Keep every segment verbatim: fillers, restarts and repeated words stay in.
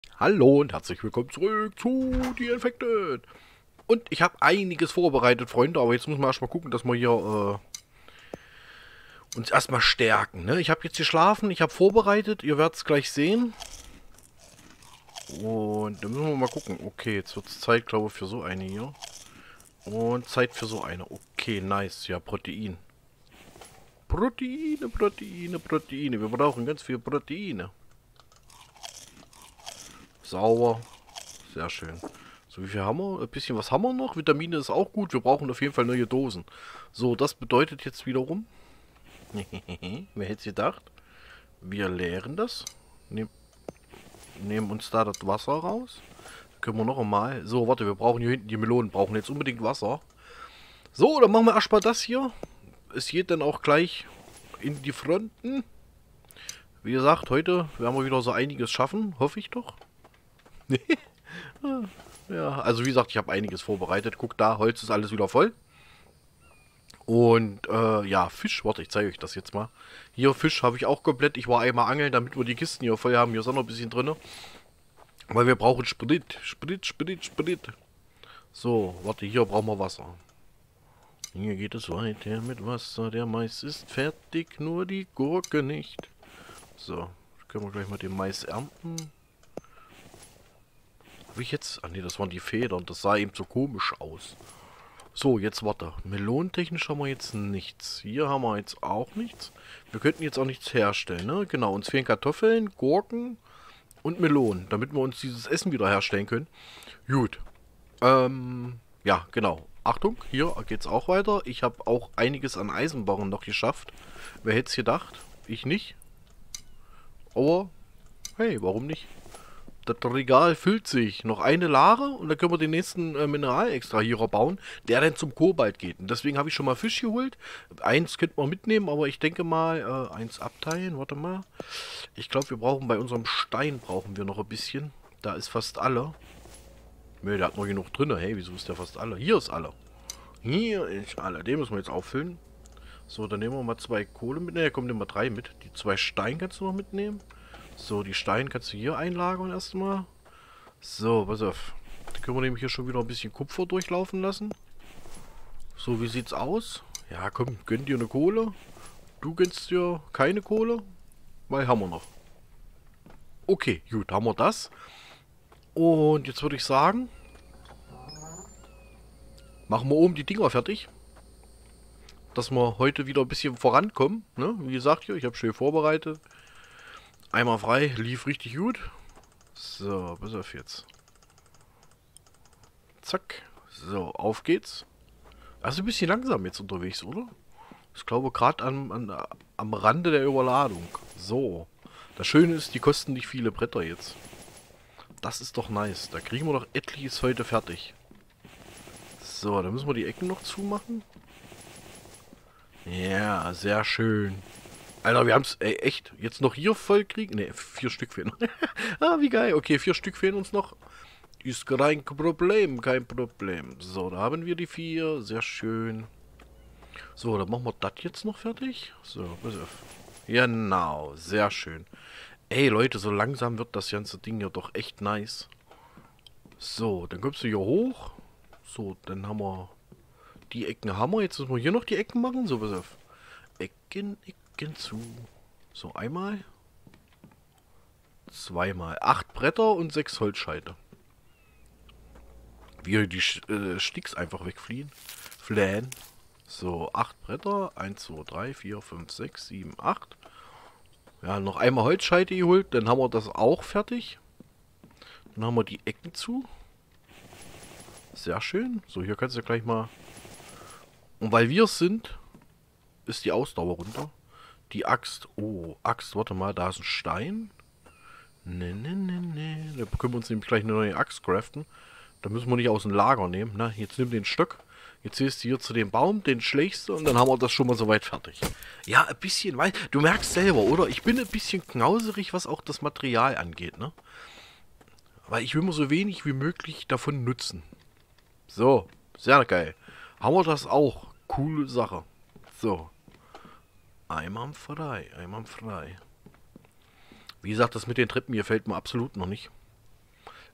Hallo und herzlich willkommen zurück zu The Infected. Und herzlich willkommen zurück zu The Infected. Und ich habe einiges vorbereitet, Freunde, aber jetzt müssen wir erstmal gucken, dass wir hier äh, uns erstmal stärken. Ne? Ich habe jetzt geschlafen, ich habe vorbereitet, ihr werdet es gleich sehen. Und dann müssen wir mal gucken. Okay, jetzt wird es Zeit, glaube ich, für so eine hier. Und Zeit für so eine. Okay, nice. Ja, Protein. Proteine, Proteine, Proteine. Wir brauchen ganz viel Proteine. Sauber. Sehr schön. So, wie viel haben wir? Ein bisschen was haben wir noch. Vitamine ist auch gut. Wir brauchen auf jeden Fall neue Dosen. So, das bedeutet jetzt wiederum... Wer hätte es gedacht? Wir leeren das. Nehm, nehmen uns da das Wasser raus. Können wir noch einmal... So, warte, wir brauchen hier hinten die Melonen. Brauchen jetzt unbedingt Wasser. So, dann machen wir erstmal das hier. Es geht dann auch gleich in die Fronten. Wie gesagt, heute werden wir wieder so einiges schaffen. Hoffe ich doch. Ja, also wie gesagt, ich habe einiges vorbereitet. Guck da, Holz ist alles wieder voll. Und äh, ja, Fisch, warte, ich zeige euch das jetzt mal. Hier, Fisch habe ich auch komplett. Ich war einmal angeln, damit wir die Kisten hier voll haben. Hier ist auch noch ein bisschen drin. Weil wir brauchen Sprit. Sprit, Sprit, Sprit. So, warte, hier brauchen wir Wasser. Hier geht es weiter mit Wasser. Der Mais ist fertig, nur die Gurke nicht. So, können wir gleich mal den Mais ernten. Habe ich jetzt... Ah ne, das waren die Federn. Das sah eben so komisch aus. So, jetzt warte. Melonentechnisch haben wir jetzt nichts. Hier haben wir jetzt auch nichts. Wir könnten jetzt auch nichts herstellen, ne? Genau, uns fehlen Kartoffeln, Gurken und Melonen, damit wir uns dieses Essen wieder herstellen können. Gut. Ähm, ja, genau. Achtung, hier geht's auch weiter. Ich habe auch einiges an Eisenbarren noch geschafft. Wer hätte es gedacht? Ich nicht. Aber, hey, warum nicht? Das Regal füllt sich. Noch eine Lare und dann können wir den nächsten äh, Mineralextrahierer bauen, der dann zum Kobalt geht. Und deswegen habe ich schon mal Fisch geholt. Eins könnte man mitnehmen, aber ich denke mal, äh, eins abteilen. Warte mal. Ich glaube, wir brauchen bei unserem Stein brauchen wir noch ein bisschen. Da ist fast alle. Nö, der hat noch genug drin. Hey, wieso ist der fast alle? Hier ist alle. Hier ist alle. Den müssen wir jetzt auffüllen. So, dann nehmen wir mal zwei Kohle mit. Ne, kommen immer drei mit. Die zwei Steine kannst du noch mitnehmen. So, die Steine kannst du hier einlagern erstmal. So, pass auf. Da können wir nämlich hier schon wieder ein bisschen Kupfer durchlaufen lassen. So, wie sieht's aus? Ja, komm, gönn dir eine Kohle. Du gönnst dir keine Kohle. Weil haben wir noch. Okay, gut, haben wir das. Und jetzt würde ich sagen, machen wir oben die Dinger fertig. Dass wir heute wieder ein bisschen vorankommen. Ne? Wie gesagt, hier, ich habe schön vorbereitet. Einmal frei, lief richtig gut. So, bis auf jetzt. Zack. So, auf geht's. Also ein bisschen langsam jetzt unterwegs, oder? Ich glaube gerade am, an, am Rande der Überladung. So. Das Schöne ist, die kosten nicht viele Bretter jetzt. Das ist doch nice. Da kriegen wir doch etliches heute fertig. So, dann müssen wir die Ecken noch zumachen. Ja, sehr schön. Alter, wir haben es echt jetzt noch hier voll kriegen. Ne, vier Stück fehlen. Ah, wie geil. Okay, vier Stück fehlen uns noch. Ist kein Problem, kein Problem. So, da haben wir die vier. Sehr schön. So, dann machen wir das jetzt noch fertig. So, pass auf. Genau, sehr schön. Ey, Leute, so langsam wird das ganze Ding ja doch echt nice. So, dann kommst du hier hoch. So, dann haben wir... Die Ecken haben wir. Jetzt müssen wir hier noch die Ecken machen. So, pass auf. Ecken, Ecken zu. So, einmal. Zweimal. Acht Bretter und sechs Holzscheite. Wie die äh, Sticks einfach wegfliehen. Flähen. So, acht Bretter. eins, zwei, drei, vier, fünf, sechs, sieben, acht. Ja, noch einmal Holzscheite geholt. Dann haben wir das auch fertig. Dann haben wir die Ecken zu. Sehr schön. So, hier kannst du gleich mal... Und weil wir es sind, ist die Ausdauer runter. Die Axt. Oh, Axt. Warte mal, da ist ein Stein. Ne, ne, ne, ne. Da können wir uns nämlich gleich eine neue Axt craften. Da müssen wir nicht aus dem Lager nehmen. Na, jetzt nimm den Stock. Jetzt gehst du hier zu dem Baum, den schlägst du und dann haben wir das schon mal soweit fertig. Ja, ein bisschen, weil du merkst selber, oder? Ich bin ein bisschen knauserig, was auch das Material angeht, ne? Weil ich will mir so wenig wie möglich davon nutzen. So, sehr geil. Haben wir das auch. Coole Sache. So. Einmal frei, einmal frei. Wie gesagt, das mit den Treppen hier fällt mir absolut noch nicht.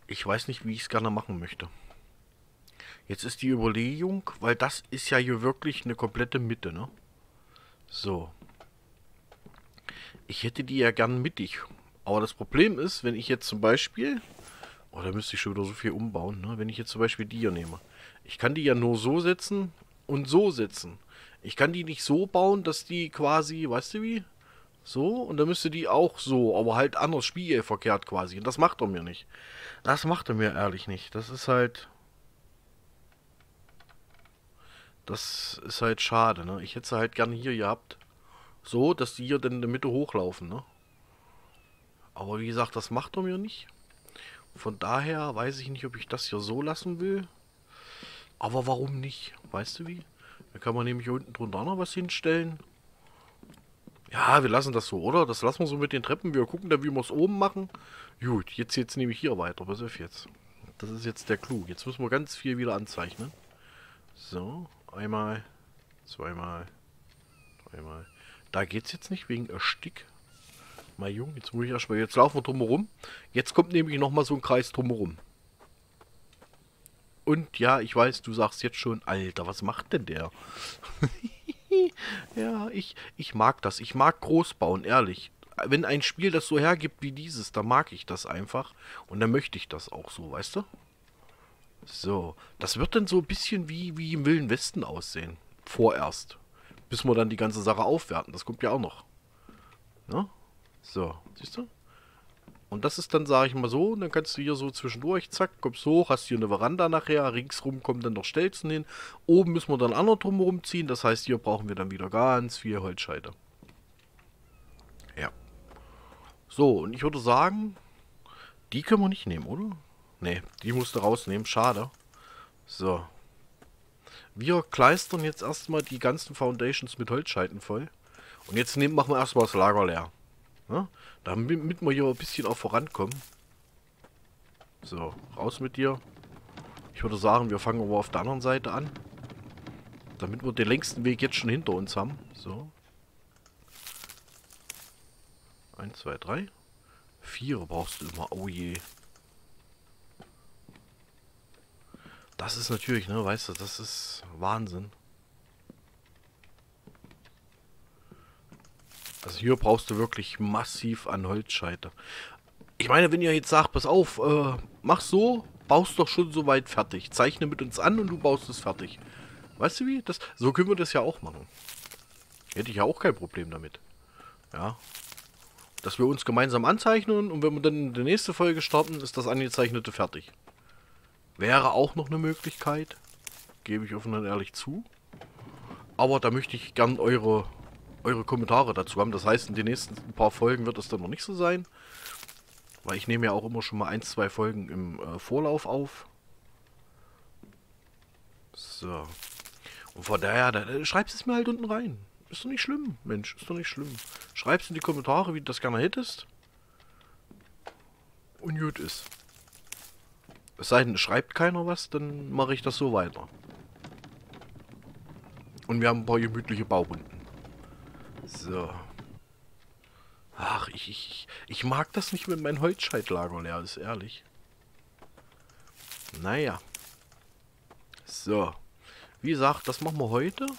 Ich weiß nicht, wie ich es gerne machen möchte. Jetzt ist die Überlegung, weil das ist ja hier wirklich eine komplette Mitte, ne? So. Ich hätte die ja gern mittig. Aber das Problem ist, wenn ich jetzt zum Beispiel... Oh, da müsste ich schon wieder so viel umbauen, ne? Wenn ich jetzt zum Beispiel die hier nehme. Ich kann die ja nur so setzen und so setzen. Ich kann die nicht so bauen, dass die quasi, weißt du wie? So, und dann müsste die auch so, aber halt anders spiegelverkehrt quasi. Und das macht er mir nicht. Das macht er mir ehrlich nicht. Das ist halt... Das ist halt schade, ne? Ich hätte sie halt gerne hier gehabt. So, dass die hier dann in der Mitte hochlaufen, ne? Aber wie gesagt, das macht er mir nicht. Von daher weiß ich nicht, ob ich das hier so lassen will. Aber warum nicht? Weißt du wie? Da kann man nämlich hier unten drunter noch was hinstellen. Ja, wir lassen das so, oder? Das lassen wir so mit den Treppen. Wir gucken dann, wie wir es oben machen. Gut, jetzt, jetzt nehme ich hier weiter. Pass auf jetzt. Das ist jetzt der Clou. Jetzt müssen wir ganz viel wieder anzeichnen. So, einmal, zweimal, dreimal. Da geht's jetzt nicht wegen Erstick. Mal jung, jetzt muss ich erstmal. Jetzt laufen wir drumherum. Jetzt kommt nämlich nochmal so ein Kreis drumherum. Und ja, ich weiß, du sagst jetzt schon, Alter, was macht denn der? Ja, ich, ich mag das. Ich mag groß bauen, ehrlich. Wenn ein Spiel das so hergibt wie dieses, dann mag ich das einfach. Und dann möchte ich das auch so, weißt du? So, das wird dann so ein bisschen wie, wie im Wilden Westen aussehen. Vorerst. Bis wir dann die ganze Sache aufwerten. Das kommt ja auch noch. Ne? So, siehst du? Und das ist dann, sage ich mal so, und dann kannst du hier so zwischendurch, zack, kommst hoch, hast hier eine Veranda nachher, ringsrum kommen dann noch Stelzen hin. Oben müssen wir dann andersrum rumziehen, das heißt, hier brauchen wir dann wieder ganz viel Holzscheite. Ja. So, und ich würde sagen, die können wir nicht nehmen, oder? Ne, die musst du rausnehmen, schade. So. Wir kleistern jetzt erstmal die ganzen Foundations mit Holzscheiten voll. Und jetzt nehmen, machen wir erstmal das Lager leer. Ne? Damit wir hier ein bisschen auch vorankommen. So, raus mit dir. Ich würde sagen, wir fangen aber auf der anderen Seite an. Damit wir den längsten Weg jetzt schon hinter uns haben. So. Eins, zwei, drei. Vier brauchst du immer. Oh je. Das ist natürlich, ne, weißt du, das ist Wahnsinn. Also hier brauchst du wirklich massiv an Holzscheite. Ich meine, wenn ihr jetzt sagt, pass auf, äh, mach so, baust doch schon soweit fertig. Zeichne mit uns an und du baust es fertig. Weißt du wie? Das, so können wir das ja auch machen. Hätte ich ja auch kein Problem damit. Ja. Dass wir uns gemeinsam anzeichnen und wenn wir dann in die nächste Folge starten, ist das Angezeichnete fertig. Wäre auch noch eine Möglichkeit. Gebe ich offen und ehrlich zu. Aber da möchte ich gern eure, eure Kommentare dazu haben. Das heißt, in den nächsten paar Folgen wird es dann noch nicht so sein. Weil ich nehme ja auch immer schon mal ein, zwei Folgen im äh, Vorlauf auf. So. Und von daher, da, da, schreibst es mir halt unten rein. Ist doch nicht schlimm, Mensch. Ist doch nicht schlimm. Schreib's in die Kommentare, wie du das gerne hättest. Und gut ist. Es sei denn, es schreibt keiner was, dann mache ich das so weiter. Und wir haben ein paar gemütliche Baurunden. So. Ach, ich, ich, ich mag das nicht, wenn mein Holzscheitlager leer ist, ehrlich. Naja. So. Wie gesagt, das machen wir heute.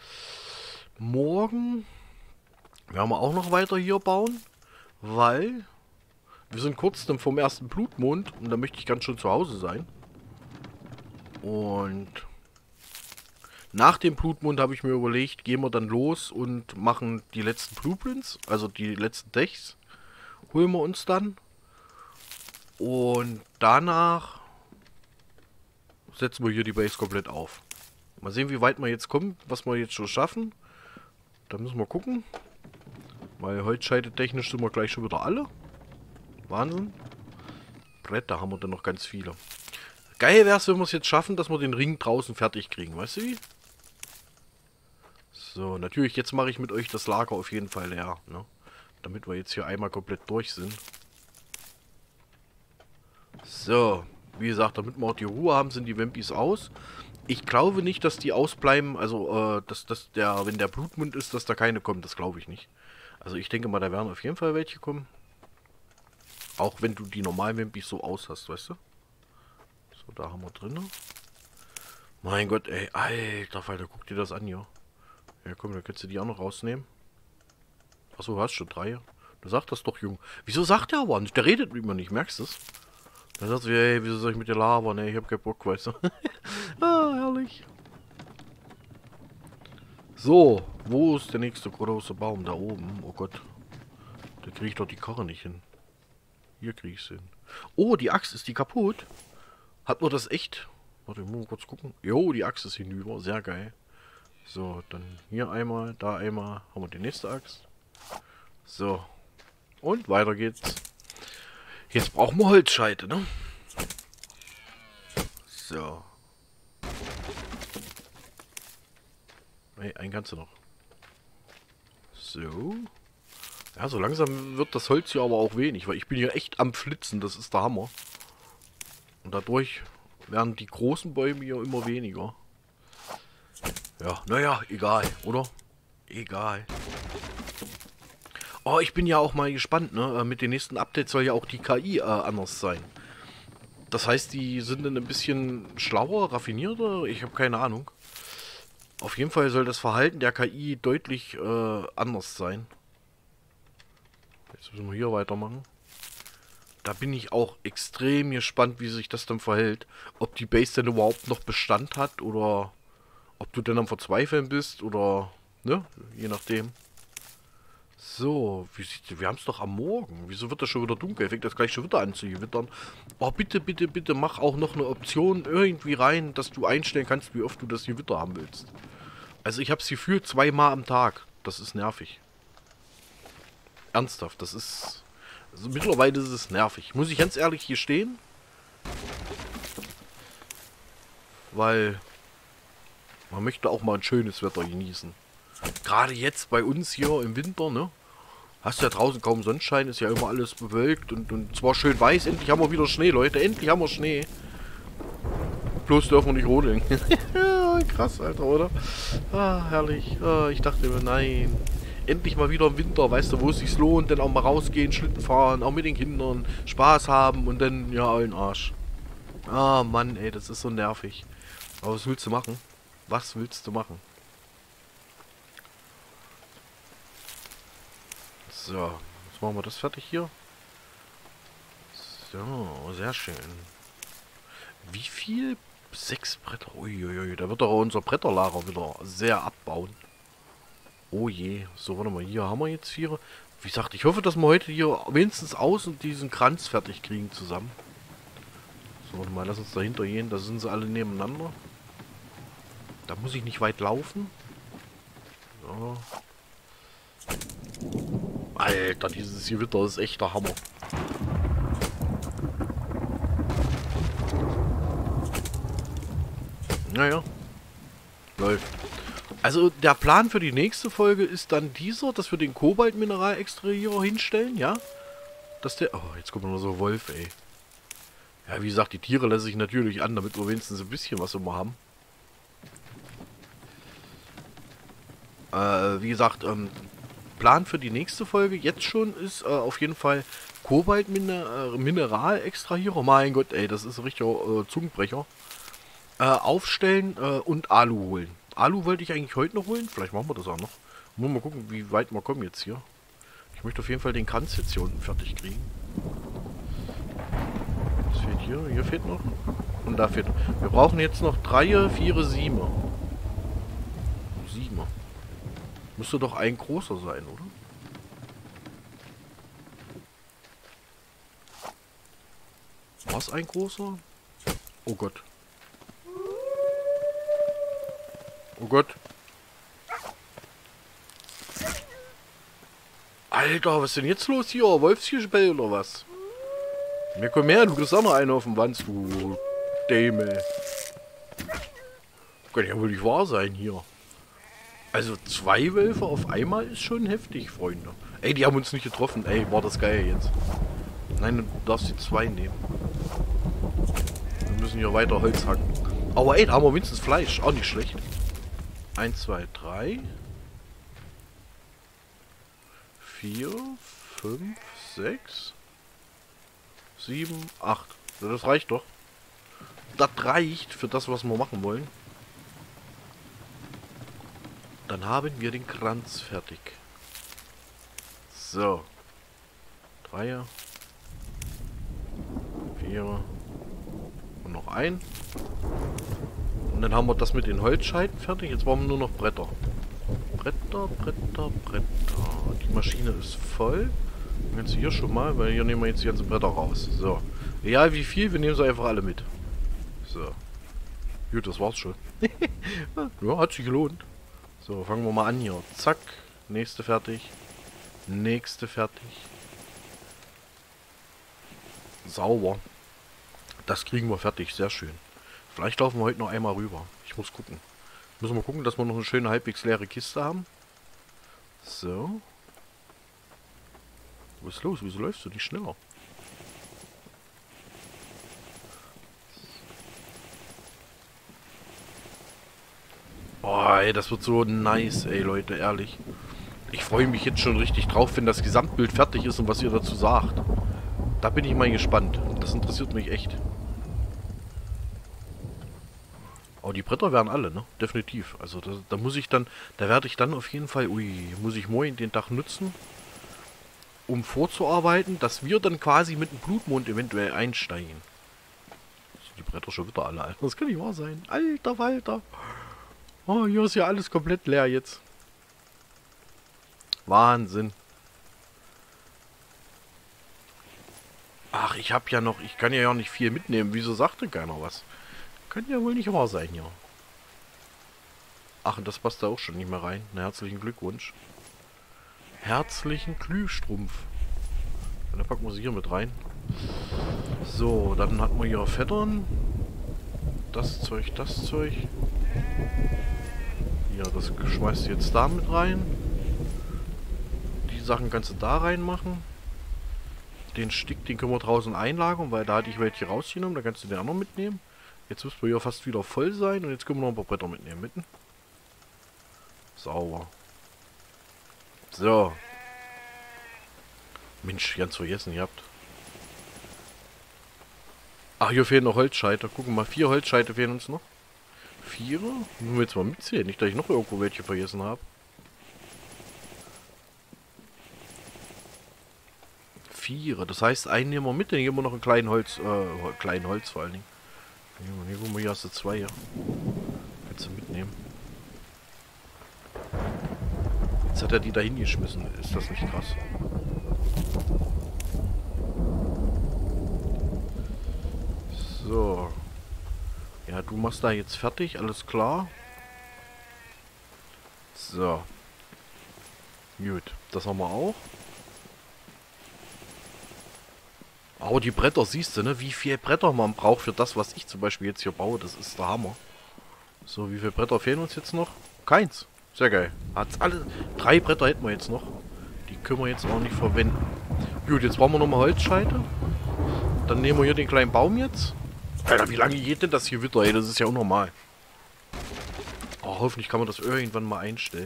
Morgen werden wir auch noch weiter hier bauen, weil wir sind kurz dann vom ersten Blutmond und da möchte ich ganz schön zu Hause sein. Und nach dem Blutmond habe ich mir überlegt, gehen wir dann los und machen die letzten Blueprints, also die letzten Techs, holen wir uns dann. Und danach setzen wir hier die Base komplett auf. Mal sehen, wie weit wir jetzt kommen, was wir jetzt schon schaffen. Da müssen wir gucken. Weil Holzscheite technisch sind wir gleich schon wieder alle. Wahnsinn. Bretter haben wir dann noch ganz viele. Geil wäre es, wenn wir es jetzt schaffen, dass wir den Ring draußen fertig kriegen. Weißt du wie? So, natürlich, jetzt mache ich mit euch das Lager auf jeden Fall leer. Ne? Damit wir jetzt hier einmal komplett durch sind. So, wie gesagt, damit wir auch die Ruhe haben, sind die Vampis aus. Ich glaube nicht, dass die ausbleiben, also, äh, dass, dass der, wenn der Blutmund ist, dass da keine kommen. Das glaube ich nicht. Also, ich denke mal, da werden auf jeden Fall welche kommen. Auch wenn du die normalen Vampis so aus hast, weißt du? So, da haben wir drin. Mein Gott, ey. Alter Falter, guck dir das an hier. Ja, komm, dann kannst du die auch noch rausnehmen. Achso, du hast schon drei. Du sagst das doch, Junge. Wieso sagt der aber nicht? Der redet mit mir nicht, merkst du es? Dann sagt sie, ey, wieso soll ich mit dir labern? Ey, ich hab keinen Bock, weißt du. Ah, herrlich. So, wo ist der nächste große Baum? Da oben. Oh Gott. Da kriege ich doch die Karre nicht hin. Hier kriege ich sie hin. Oh, die Axt, ist die kaputt? Hat man das echt? Warte, ich muss mal kurz gucken. Jo, die Axt ist hinüber. Sehr geil. So, dann hier einmal, da einmal. Haben wir die nächste Axt. So. Und weiter geht's. Jetzt brauchen wir Holzscheite, ne? So. Hey, ein ganze noch. So. Ja, so langsam wird das Holz hier aber auch wenig, weil ich bin hier echt am Flitzen, das ist der Hammer. Und dadurch werden die großen Bäume hier immer weniger. Ja, naja, egal, oder? Egal. Oh, ich bin ja auch mal gespannt, ne? Mit den nächsten Updates soll ja auch die K I äh, anders sein. Das heißt, die sind dann ein bisschen schlauer, raffinierter? Ich habe keine Ahnung. Auf jeden Fall soll das Verhalten der K I deutlich äh, anders sein. Jetzt müssen wir hier weitermachen. Da bin ich auch extrem gespannt, wie sich das dann verhält. Ob die Base denn überhaupt noch Bestand hat oder ob du denn am Verzweifeln bist oder, ne, je nachdem. So, wie sieht, wir haben es doch am Morgen. Wieso wird das schon wieder dunkel? Fängt das gleich schon wieder an zu gewittern. Oh, bitte, bitte, bitte, mach auch noch eine Option irgendwie rein, dass du einstellen kannst, wie oft du das Gewitter haben willst. Also ich habe es gefühlt zweimal am Tag. Das ist nervig. Ernsthaft, das ist... Also mittlerweile ist es nervig. Muss ich ganz ehrlich hier stehen? Weil... Man möchte auch mal ein schönes Wetter genießen. Gerade jetzt bei uns hier im Winter, ne? Hast du ja draußen kaum Sonnenschein, ist ja immer alles bewölkt und, und zwar schön weiß. Endlich haben wir wieder Schnee, Leute. Endlich haben wir Schnee. Bloß dürfen wir nicht rodeln. Krass, Alter, oder? Ah, herrlich. Ah, ich dachte mir, nein. Endlich mal wieder im Winter, weißt du, wo es sich lohnt, dann auch mal rausgehen, Schlitten fahren, auch mit den Kindern, Spaß haben und dann, ja, allen Arsch. Ah, Mann, ey, das ist so nervig. Aber was willst du machen? Was willst du machen? So, jetzt machen wir das fertig hier. So, sehr schön. Wie viel? Sechs Bretter. Uiuiui, da wird doch unser Bretterlager wieder sehr abbauen. Oh je. So, warte mal, hier haben wir jetzt vier. Wie gesagt, ich hoffe, dass wir heute hier wenigstens außen diesen Kranz fertig kriegen zusammen. So, warte mal, lass uns dahinter gehen. Da sind sie alle nebeneinander. Da muss ich nicht weit laufen. So. Alter, dieses Gewitter ist echt der Hammer. Naja. Läuft. Also der Plan für die nächste Folge ist dann dieser, dass wir den Kobaltmineral-Extrahierer hinstellen, ja? Dass der... Oh, jetzt kommt noch so ein Wolf, ey. Ja, wie gesagt, die Tiere lasse ich natürlich an, damit wir wenigstens ein bisschen was immer haben. Äh, wie gesagt, ähm, Plan für die nächste Folge jetzt schon ist äh, auf jeden Fall Kobaltmineral-Extrahierer. Mein Gott, ey, das ist ein richtiger äh, Zungenbrecher. Äh, aufstellen äh, und Alu holen. Alu wollte ich eigentlich heute noch holen. Vielleicht machen wir das auch noch. Muss mal gucken, wie weit wir kommen jetzt hier. Ich möchte auf jeden Fall den Kranz jetzt hier unten fertig kriegen. Was fehlt hier? Hier fehlt noch. Und da fehlt noch. Wir brauchen jetzt noch drei, vier, sieben. Sieben. Müsste doch ein großer sein, oder? War es ein großer? Oh Gott. Oh Gott. Alter, was ist denn jetzt los hier? Wolfsgespiel oder was? Mir komm her, du kriegst auch noch einen auf den Wanz, du Dämel. Kann ja wohl nicht wahr sein hier. Also zwei Wölfe auf einmal ist schon heftig, Freunde. Ey, die haben uns nicht getroffen. Ey, war das geil jetzt. Nein, du darfst die zwei nehmen. Wir müssen hier weiter Holz hacken. Aber ey, da haben wir wenigstens Fleisch. Auch nicht schlecht. Eins, zwei, drei. Vier, fünf, sechs. Sieben, acht. Ja, das reicht doch. das reicht für das, was wir machen wollen, dann haben wir den Kranz fertig. So. Dreier. Vierer. Und noch ein. Und dann haben wir das mit den Holzscheiten fertig. Jetzt brauchen wir nur noch Bretter. Bretter, Bretter, Bretter. Die Maschine ist voll. Dann kannst du hier schon mal, weil hier nehmen wir jetzt die ganzen Bretter raus. So. Egal wie viel, wir nehmen sie einfach alle mit. So. Gut, das war's schon. Ja, hat sich gelohnt. So, fangen wir mal an hier. Zack. Nächste fertig. Nächste fertig. Sauber. Das kriegen wir fertig. Sehr schön. Vielleicht laufen wir heute noch einmal rüber. Ich muss gucken. Müssen wir gucken, dass wir noch eine schöne, halbwegs leere Kiste haben. So. Was ist los? Wieso läufst du nicht schneller? Oh, ey, das wird so nice, ey, Leute, ehrlich. Ich freue mich jetzt schon richtig drauf, wenn das Gesamtbild fertig ist und was ihr dazu sagt. Da bin ich mal gespannt. Das interessiert mich echt. Aber die Bretter werden alle, ne? Definitiv. Also da, da muss ich dann, da werde ich dann auf jeden Fall, ui, muss ich morgen den Tag nutzen, um vorzuarbeiten, dass wir dann quasi mit dem Blutmond eventuell einsteigen. Sind die Bretter schon wieder alle, Alter? Das kann nicht wahr sein. Alter Walter. Oh, hier ist ja alles komplett leer jetzt. Wahnsinn. Ach, ich habe ja noch, ich kann ja auch nicht viel mitnehmen. Wieso sagte keiner was? Kann ja wohl nicht wahr sein hier. Ach, und das passt da auch schon nicht mehr rein. Na, herzlichen Glückwunsch. Herzlichen Glühstrumpf. Und dann packen wir sie hier mit rein. So, dann hatten wir hier Fettern. Das Zeug, das Zeug. Ja, das schmeißt du jetzt da mit rein. Die Sachen kannst du da reinmachen. Den Stick, den können wir draußen einlagern, weil da hatte ich welche rausgenommen. Da kannst du den auch noch mitnehmen. Jetzt müssen wir hier fast wieder voll sein. Und jetzt können wir noch ein paar Bretter mitnehmen. Mitten. Sauber. So. Mensch, ganz vergessen, ihr habt. Ach, hier fehlen noch Holzscheite. Gucken mal, vier Holzscheite fehlen uns noch. Vier? Müssen wir jetzt mal mitzählen. Nicht, dass ich noch irgendwo welche vergessen habe. Vier. Das heißt, einen nehmen wir mit, dann geben wir noch einen kleinen Holz, äh, kleinen Holz vor allen Dingen. Hier, gucken wir, hier hast du zwei, ja. Kannst du mitnehmen. Jetzt hat er die da hingeschmissen. Ist das nicht krass? So. Ja, du machst da jetzt fertig, alles klar. So. Gut, das haben wir auch. Aber die Bretter, siehst du, ne? Wie viel Bretter man braucht für das, was ich zum Beispiel jetzt hier baue. Das ist der Hammer. So, wie viele Bretter fehlen uns jetzt noch? Keins. Sehr geil. Hat's alle. Drei Bretter hätten wir jetzt noch. Die können wir jetzt auch nicht verwenden. Gut, jetzt brauchen wir nochmal Holzscheite. Dann nehmen wir hier den kleinen Baum jetzt. Alter, wie lange geht denn das hier wieder, ey? Das ist ja unnormal. Oh, hoffentlich kann man das irgendwann mal einstellen.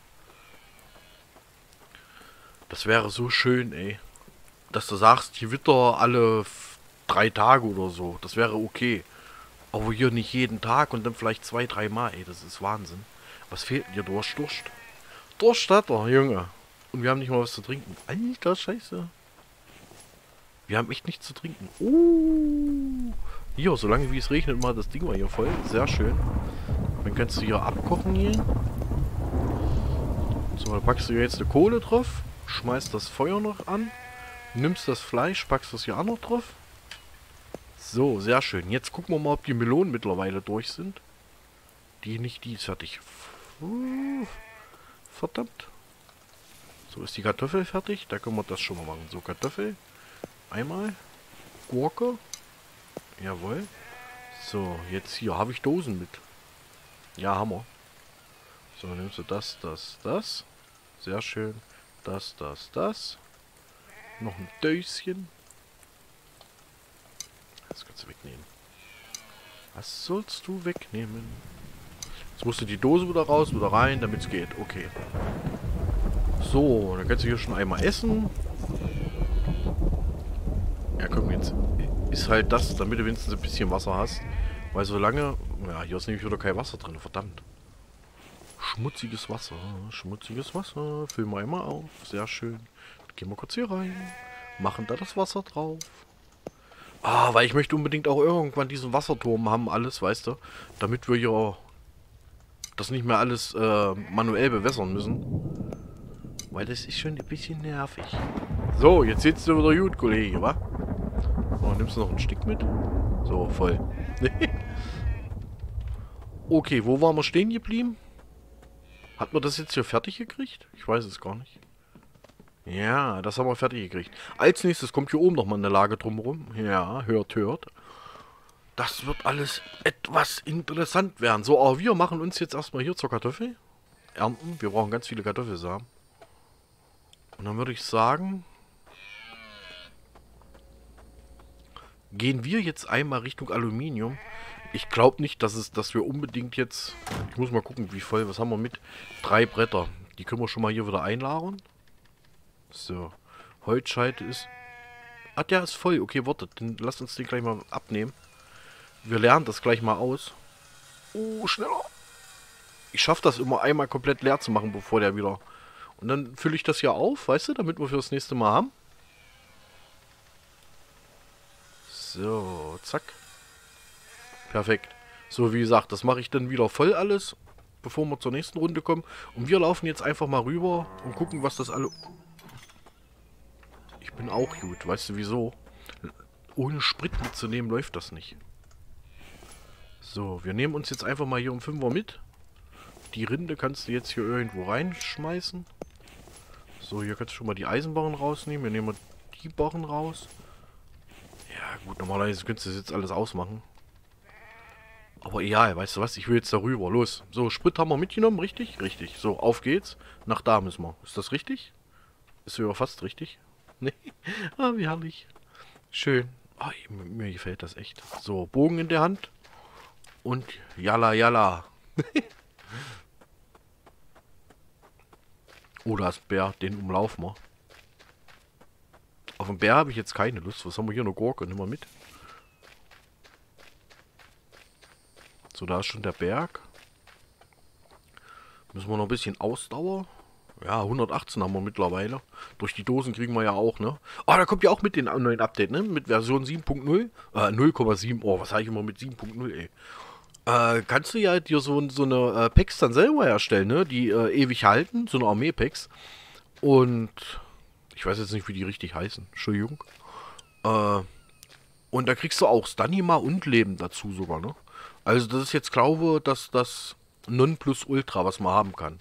Das wäre so schön, ey. Dass du sagst, hier Witter alle drei Tage oder so. Das wäre okay. Aber hier nicht jeden Tag und dann vielleicht zwei, drei Mal, ey. Das ist Wahnsinn. Was fehlt denn hier? Durst, Durst. Durst hat er, Junge. Und wir haben nicht mal was zu trinken. Alter, Scheiße. Wir haben echt nichts zu trinken. Oh. Hier, solange wie es regnet, mal das Ding mal hier voll. Sehr schön. Dann kannst du hier abkochen hier. So, dann packst du hier jetzt eine Kohle drauf. Schmeißt das Feuer noch an. Nimmst das Fleisch, packst das hier auch noch drauf. So, sehr schön. Jetzt gucken wir mal, ob die Melonen mittlerweile durch sind. Die nicht, die ist fertig. Verdammt. So, ist die Kartoffel fertig. Da können wir das schon mal machen. So, Kartoffel. Einmal. Gurke. Jawohl. So, jetzt hier. Habe ich Dosen mit? Ja, haben wir. So, nimmst du das, das, das. Sehr schön. Das, das, das. Noch ein Döschen. Das kannst du wegnehmen. Was sollst du wegnehmen? Jetzt musst du die Dose wieder raus, wieder rein, damit es geht. Okay. So, dann kannst du hier schon einmal essen. Ja, komm jetzt. ist halt das, damit du wenigstens ein bisschen Wasser hast. Weil solange... Ja, hier ist nämlich wieder kein Wasser drin, verdammt. Schmutziges Wasser, schmutziges Wasser. Füllen wir einmal auf, sehr schön. Gehen wir kurz hier rein. Machen da das Wasser drauf. Ah, weil ich möchte unbedingt auch irgendwann diesen Wasserturm haben, alles, weißt du. Damit wir hier das nicht mehr alles äh, manuell bewässern müssen. Weil das ist schon ein bisschen nervig. So, jetzt sitzt du wieder gut, Kollege, wa? Oh, nimmst du noch ein Stück mit? So, voll. Okay, wo waren wir stehen geblieben? Hat man das jetzt hier fertig gekriegt? Ich weiß es gar nicht. Ja, das haben wir fertig gekriegt. Als nächstes kommt hier oben nochmal eine Lage drumherum. Ja, hört, hört. Das wird alles etwas interessant werden. So, aber wir machen uns jetzt erstmal hier zur Kartoffel. Ernten. Wir brauchen ganz viele Kartoffelsamen. Und dann würde ich sagen... Gehen wir jetzt einmal Richtung Aluminium. Ich glaube nicht, dass es, dass wir unbedingt jetzt... Ich muss mal gucken, wie voll... Was haben wir mit? Drei Bretter. Die können wir schon mal hier wieder einlagern. So. Holzscheite ist... Ah, der ist voll. Okay, wartet. Dann lasst uns den gleich mal abnehmen. Wir lernen das gleich mal aus. Oh, schneller. Ich schaffe das immer einmal komplett leer zu machen, bevor der wieder... Und dann fülle ich das hier auf, weißt du, damit wir für das nächste Mal haben. So, zack. Perfekt. So, wie gesagt, das mache ich dann wieder voll alles, bevor wir zur nächsten Runde kommen. Und wir laufen jetzt einfach mal rüber und gucken, was das alle... Ich bin auch gut, weißt du wieso? Ohne Sprit mitzunehmen läuft das nicht. So, wir nehmen uns jetzt einfach mal hier um Fünfer mit. Die Rinde kannst du jetzt hier irgendwo reinschmeißen. So, hier kannst du schon mal die Eisenbarren rausnehmen. Wir nehmen die Barren raus. Ja gut, normalerweise könntest du das jetzt alles ausmachen. Aber egal, weißt du was? Ich will jetzt darüber. Los. So, Sprit haben wir mitgenommen, richtig? Richtig. So, auf geht's. Nach da müssen wir. Ist das richtig? Ist sogar fast richtig. Nee. Ah, wie herrlich. Schön. Ah, mir gefällt das echt. So, Bogen in der Hand. Und jalla, jalla. Oh, da ist Bär. Den umlaufen wir. Auf den Bär habe ich jetzt keine Lust. Was haben wir hier? Eine Gurke. Nimm mal mit. So, da ist schon der Berg. Müssen wir noch ein bisschen Ausdauer. Ja, hundertachtzehn haben wir mittlerweile. Durch die Dosen kriegen wir ja auch, ne? Ah, oh, da kommt ja auch mit den neuen Update, ne? Mit Version sieben Punkt null. Äh, null Komma sieben. Oh, was habe ich immer mit sieben Punkt null, ey. Äh, kannst du ja dir so, so eine äh, Packs dann selber herstellen, ne? Die äh, ewig halten. So eine Armee-Packs. Und... Ich weiß jetzt nicht, wie die richtig heißen. Entschuldigung. Äh, und da kriegst du auch Stamina und Leben dazu sogar, ne? Also das ist jetzt, glaube ich, das, das Nonplusultra, was man haben kann.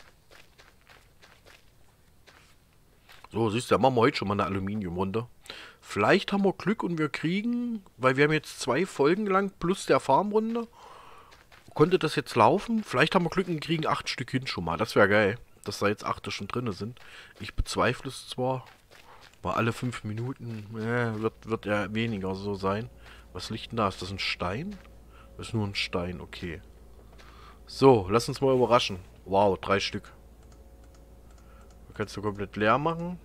So, siehst du, da machen wir heute schon mal eine Aluminiumrunde. Vielleicht haben wir Glück und wir kriegen, weil wir haben jetzt zwei Folgen lang plus der Farmrunde, konnte das jetzt laufen. Vielleicht haben wir Glück und kriegen acht Stück hin schon mal. Das wäre geil, dass da jetzt acht schon drin sind. Ich bezweifle es zwar, aber alle fünf Minuten äh, wird, wird ja weniger so sein. Was liegt denn da? Ist das ein Stein? Das ist nur ein Stein, okay. So, lass uns mal überraschen. Wow, drei Stück. Du kannst du komplett leer machen.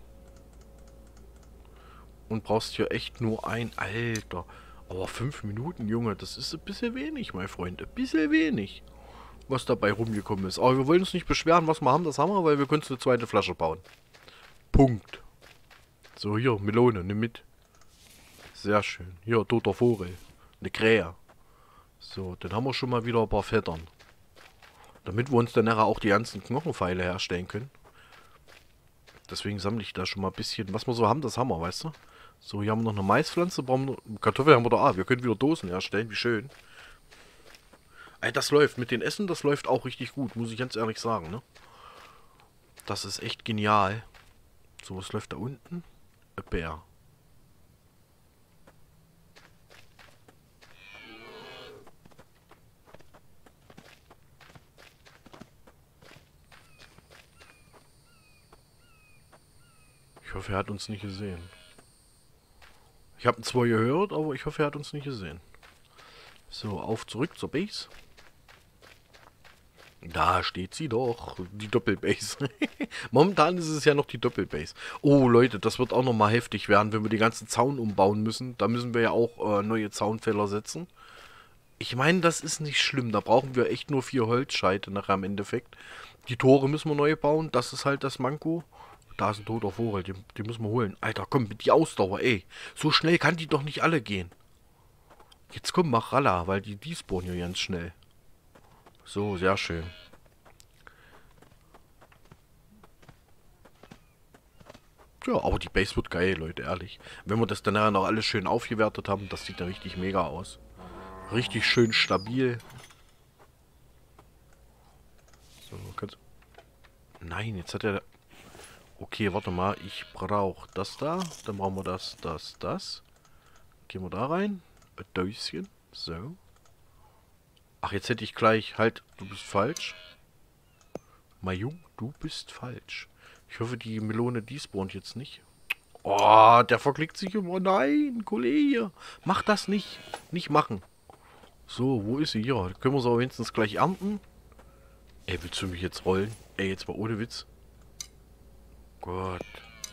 Und brauchst hier echt nur ein... Alter. Aber fünf Minuten, Junge, das ist ein bisschen wenig, mein Freund. Ein bisschen wenig, was dabei rumgekommen ist. Aber wir wollen uns nicht beschweren, was wir haben, das haben wir, weil wir können eine zweite Flasche bauen. Punkt. So, hier, Melone, nimm mit. Sehr schön. Hier, toter Vogel. Eine Krähe. So, dann haben wir schon mal wieder ein paar Federn. Damit wir uns dann nachher auch die ganzen Knochenpfeile herstellen können. Deswegen sammle ich da schon mal ein bisschen. Was wir so haben, das haben wir, weißt du? So, hier haben wir noch eine Maispflanze. Kartoffeln haben wir da. Ah, wir können wieder Dosen herstellen. Wie schön. Ey, das läuft. Mit den Essen, das läuft auch richtig gut. Muss ich ganz ehrlich sagen, ne? Das ist echt genial. So, was läuft da unten? Ein Bär. Ich hoffe, er hat uns nicht gesehen. Ich habe ihn zwar gehört, aber ich hoffe, er hat uns nicht gesehen. So, auf zurück zur Base. Da steht sie doch, die Doppelbase. Momentan ist es ja noch die Doppelbase. Oh Leute, das wird auch nochmal heftig werden, wenn wir den ganzen Zaun umbauen müssen. Da müssen wir ja auch äh, neue Zaunpfähler setzen. Ich meine, das ist nicht schlimm. Da brauchen wir echt nur vier Holzscheite nachher im Endeffekt. Die Tore müssen wir neu bauen. Das ist halt das Manko. Da ist ein toter Vogel. Den, den müssen wir holen. Alter, komm, mit die Ausdauer, ey. So schnell kann die doch nicht alle gehen. Jetzt komm, mach Ralla, weil die, die spawnen ja ganz schnell. So, sehr schön. Ja, aber die Base wird geil, Leute, ehrlich. Wenn wir das dann nachher noch alles schön aufgewertet haben, das sieht ja richtig mega aus. Richtig schön stabil. So, kannst... Nein, jetzt hat er... Okay, warte mal. Ich brauche das da. Dann brauchen wir das, das, das. Gehen wir da rein. Ein Döschen. So. Ach, jetzt hätte ich gleich... Halt, du bist falsch. Majung, du bist falsch. Ich hoffe, die Melone, die spawnt jetzt nicht. Oh, der verklickt sich immer. Nein, Kollege. Mach das nicht. Nicht machen. So, wo ist sie? Hier. Können wir sie aber wenigstens gleich ernten. Ey, willst du mich jetzt rollen? Ey, jetzt mal ohne Witz. Gott.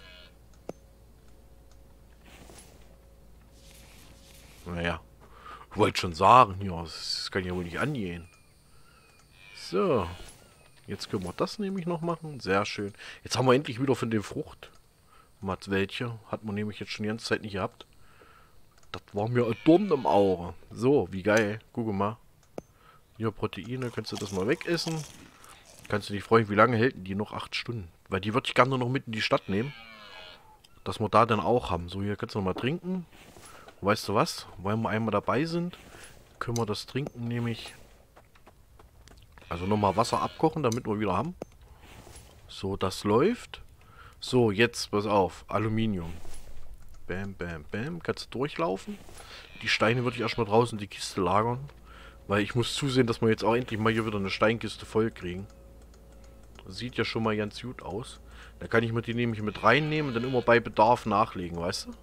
Naja. Ich wollte schon sagen, ja, das kann ja wohl nicht angehen. So. Jetzt können wir das nämlich noch machen. Sehr schön. Jetzt haben wir endlich wieder von der Frucht. Mal welche. Hat man nämlich jetzt schon die ganze Zeit nicht gehabt. Das war mir ein Dorn im Auge. So, wie geil. Guck mal. Hier, Proteine. Kannst du das mal wegessen. Kannst du dich freuen, wie lange hält die noch? Acht Stunden. Weil die würde ich gerne noch mit in die Stadt nehmen. Dass wir da dann auch haben. So, hier kannst du noch mal trinken. Weißt du was? Weil wir einmal dabei sind, können wir das Trinken nämlich... Also nochmal Wasser abkochen, damit wir wieder haben. So, das läuft. So, jetzt, pass auf. Aluminium. Bam, bam, bam. Kannst du durchlaufen. Die Steine würde ich erstmal draußen in die Kiste lagern. Weil ich muss zusehen, dass wir jetzt auch endlich mal hier wieder eine Steinkiste voll kriegen. Das sieht ja schon mal ganz gut aus. Da kann ich mir die nämlich mit reinnehmen und dann immer bei Bedarf nachlegen, weißt du?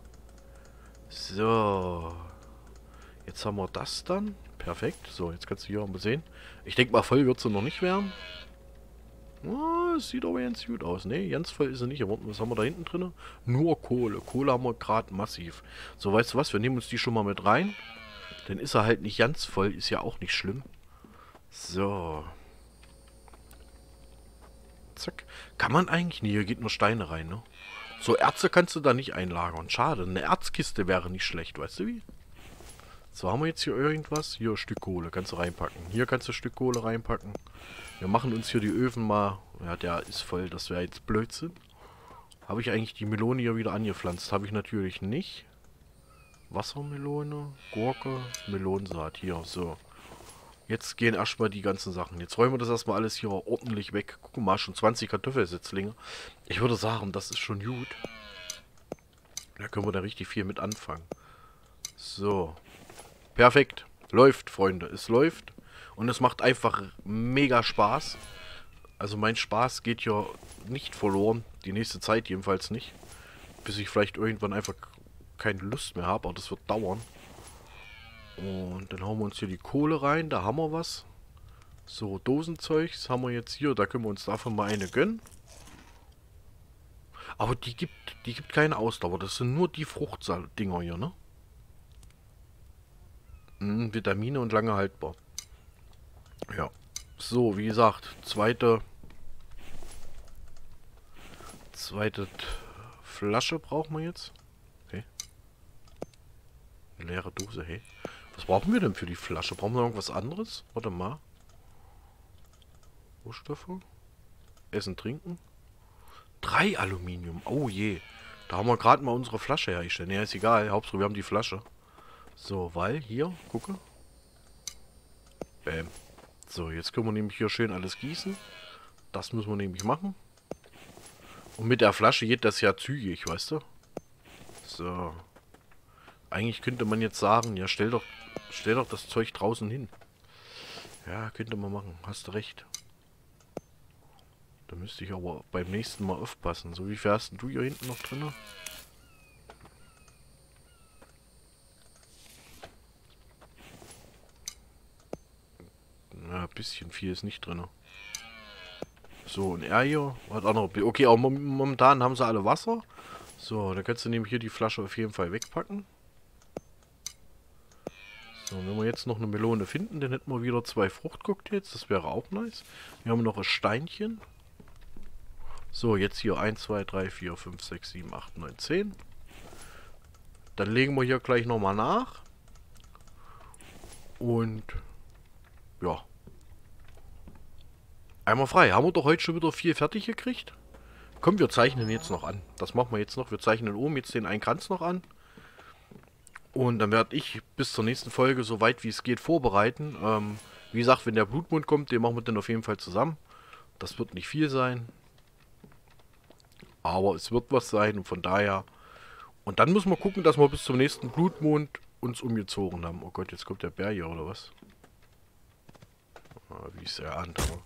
So. Jetzt haben wir das dann. Perfekt. So, jetzt kannst du hier mal sehen. Ich denke mal, voll wird sie noch nicht werden. Oh, es sieht aber ganz gut aus. Ne, ganz voll ist sie nicht. Was haben wir da hinten drin? Nur Kohle. Kohle haben wir gerade massiv. So, weißt du was? Wir nehmen uns die schon mal mit rein. Dann ist er halt nicht ganz voll. Ist ja auch nicht schlimm. So. Zack. Kann man eigentlich... Nee, hier geht nur Steine rein, ne? So, Erze kannst du da nicht einlagern. Schade. Eine Erzkiste wäre nicht schlecht. Weißt du wie? So, haben wir jetzt hier irgendwas? Hier, ein Stück Kohle. Kannst du reinpacken. Hier kannst du ein Stück Kohle reinpacken. Wir machen uns hier die Öfen mal... Ja, der ist voll. Das wäre jetzt Blödsinn. Habe ich eigentlich die Melone hier wieder angepflanzt? Habe ich natürlich nicht. Wassermelone, Gurke, Melonensaat. Hier, so. Jetzt gehen erstmal die ganzen Sachen. Jetzt räumen wir das erstmal alles hier ordentlich weg. Guck mal, schon zwanzig Kartoffelsetzlinge. Ich würde sagen, das ist schon gut. Da können wir da richtig viel mit anfangen. So. Perfekt. Läuft, Freunde. Es läuft. Und es macht einfach mega Spaß. Also mein Spaß geht hier nicht verloren. Die nächste Zeit jedenfalls nicht. Bis ich vielleicht irgendwann einfach keine Lust mehr habe. Aber das wird dauern. Und dann hauen wir uns hier die Kohle rein. Da haben wir was. So, Dosenzeugs haben wir jetzt hier. Da können wir uns davon mal eine gönnen. Aber die gibt, die gibt keine Ausdauer. Das sind nur die Fruchtdinger hier, ne? Hm, Vitamine und lange haltbar. Ja. So, wie gesagt, zweite... Zweite Flasche brauchen wir jetzt. Okay. Eine leere Dose, hey. Was brauchen wir denn für die Flasche? Brauchen wir irgendwas anderes? Warte mal. Rohstoffe. Essen, trinken. Drei Aluminium. Oh je. Da haben wir gerade mal unsere Flasche hergestellt. Ne, ist egal. Hauptsache wir haben die Flasche. So, weil hier, gucke. Bäm. So, jetzt können wir nämlich hier schön alles gießen. Das müssen wir nämlich machen. Und mit der Flasche geht das ja zügig, weißt du? So. Eigentlich könnte man jetzt sagen, ja, stell doch, stell doch das Zeug draußen hin. Ja, könnte man machen. Hast du recht. Da müsste ich aber beim nächsten Mal aufpassen. So, wie viel hast du hier hinten noch drin? Na, ein bisschen viel ist nicht drin. So, und er hier hat auch noch... Okay, aber momentan haben sie alle Wasser. So, dann kannst du nämlich hier die Flasche auf jeden Fall wegpacken. So, wenn wir jetzt noch eine Melone finden, dann hätten wir wieder zwei Fruchtcocktails. Das wäre auch nice. Wir haben noch ein Steinchen. So, jetzt hier eins, zwei, drei, vier, fünf, sechs, sieben, acht, neun, zehn. Dann legen wir hier gleich nochmal nach. Und ja. Einmal frei. Haben wir doch heute schon wieder viel fertig gekriegt? Komm, wir zeichnen jetzt noch an. Das machen wir jetzt noch. Wir zeichnen oben jetzt den einen Kranz noch an. Und dann werde ich bis zur nächsten Folge so weit wie es geht vorbereiten. Ähm, wie gesagt, wenn der Blutmond kommt, den machen wir dann auf jeden Fall zusammen. Das wird nicht viel sein. Aber es wird was sein und von daher... Und dann müssen wir gucken, dass wir bis zum nächsten Blutmond uns umgezogen haben. Oh Gott, jetzt kommt der Bär hier, oder was? Ah, wie ich es erahnt habe.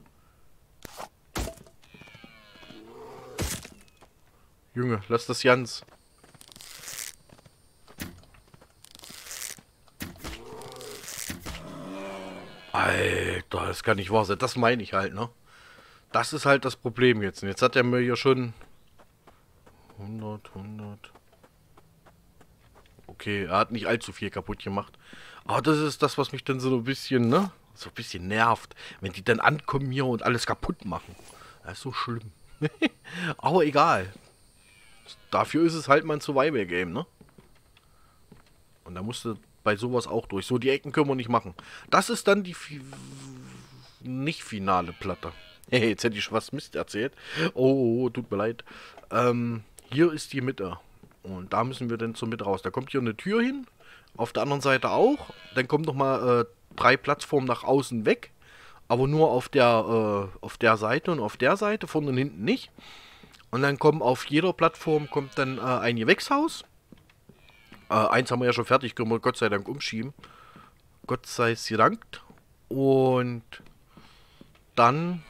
Junge, lass das ganz. Alter, das kann nicht wahr sein. Das meine ich halt, ne? Das ist halt das Problem jetzt. Und jetzt hat er mir hier schon... hundert, hundert... Okay, er hat nicht allzu viel kaputt gemacht. Aber das ist das, was mich dann so ein bisschen, ne? So ein bisschen nervt. Wenn die dann ankommen hier und alles kaputt machen. Das ist so schlimm. Aber egal. Dafür ist es halt mal ein Survival-Game, ne? Und da musst du bei sowas auch durch. So, die Ecken können wir nicht machen. Das ist dann die fi nicht finale Platte. Hey, jetzt hätte ich was Mist erzählt. Oh, tut mir leid. Ähm, hier ist die Mitte. Und da müssen wir dann zur Mitte raus. Da kommt hier eine Tür hin. Auf der anderen Seite auch. Dann kommt nochmal äh, drei Plattformen nach außen weg. Aber nur auf der, äh, auf der Seite und auf der Seite. Vorne und hinten nicht. Und dann kommen auf jeder Plattform kommt dann äh, ein Gewächshaus. Äh, eins haben wir ja schon fertig, können wir Gott sei Dank umschieben. Gott sei es gedankt. Und dann,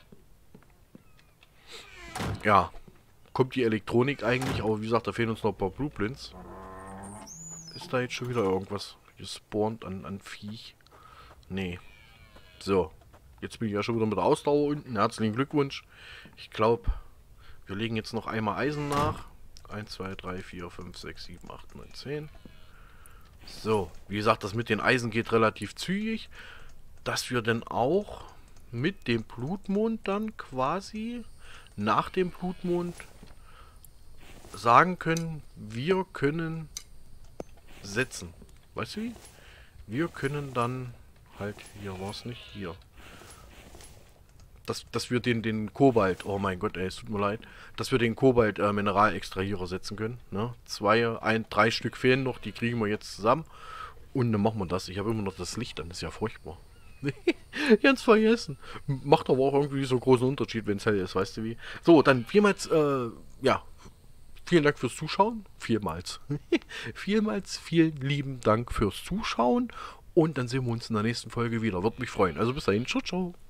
ja, kommt die Elektronik eigentlich. Aber wie gesagt, da fehlen uns noch ein paar Blueprints. Ist da jetzt schon wieder irgendwas gespawnt an, an Viech? Nee. So, jetzt bin ich ja schon wieder mit der Ausdauer unten. Herzlichen Glückwunsch. Ich glaube, wir legen jetzt noch einmal Eisen nach. eins, zwei, drei, vier, fünf, sechs, sieben, acht, neun, zehn. So, wie gesagt, das mit den Eisen geht relativ zügig. Dass wir dann auch mit dem Blutmond dann quasi nach dem Blutmond sagen können, wir können setzen. Weißt du wie? Wir können dann halt, hier war es nicht, hier. Dass, dass wir den, den Kobalt, oh mein Gott, ey, es tut mir leid, dass wir den Kobalt äh, Mineralextrahierer setzen können. Ne? Zwei, ein, drei Stück fehlen noch, die kriegen wir jetzt zusammen. Und dann machen wir das. Ich habe immer noch das Licht an, das ist ja furchtbar. Ganz vergessen. Macht aber auch irgendwie so einen großen Unterschied, wenn es hell ist, weißt du wie. So, dann vielmals, äh, ja, vielen Dank fürs Zuschauen. Vielmals. Vielmals, vielen lieben Dank fürs Zuschauen. Und dann sehen wir uns in der nächsten Folge wieder. Würde mich freuen. Also bis dahin, ciao, ciao.